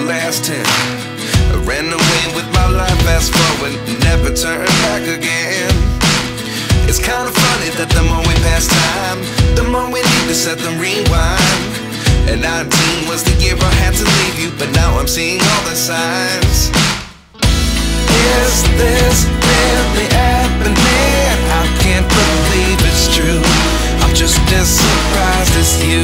last 10. I ran away with my life, fast forward, never turn back again. It's kinda funny that the more we pass time, the more we need to set the rewind. And 19 was the year I had to leave you, but now I'm seeing all the signs. Is this really happening? I can't believe it's true. I'm just as surprised as you.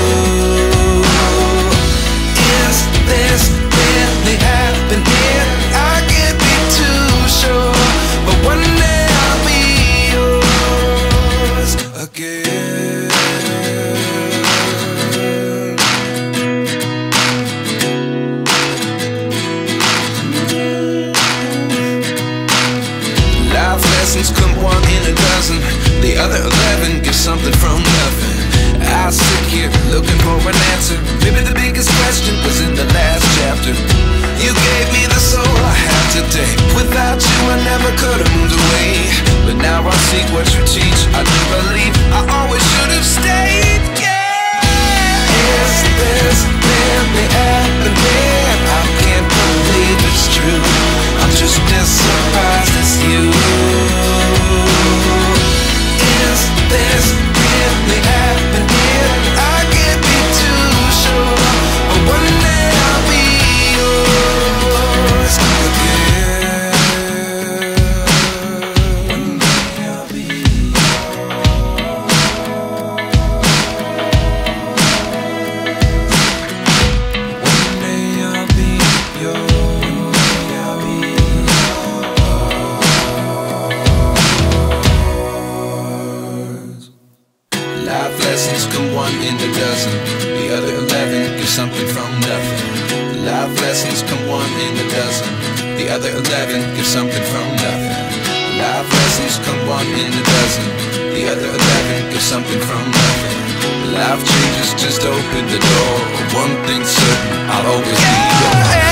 Is this really happening? I can't be too sure, but one day I'll be yours again. Life lessons come one in a dozen. The other 11 get something from nothing. I sit here looking for an answer. Maybe the biggest question was in the last chapter. You gave me the soul I have today. Without you I never could have moved away. But now I see what you teach. I do believe I always should have stayed. Yeah. Is this really happening? I can't believe it's true. I'm just as surprised as you. Is this really happening? I can't be too sure, but one day I'll be yours again. One day I'll be One day I'll be yours. Life lessons come one in a dozen. The other 11 get something from nothing. Life lessons come one in a dozen. The other 11 get something from nothing. Life lessons come one in a dozen. The other 11 get something from nothing. Life changes just open the door. One thing's certain, I'll always be yours.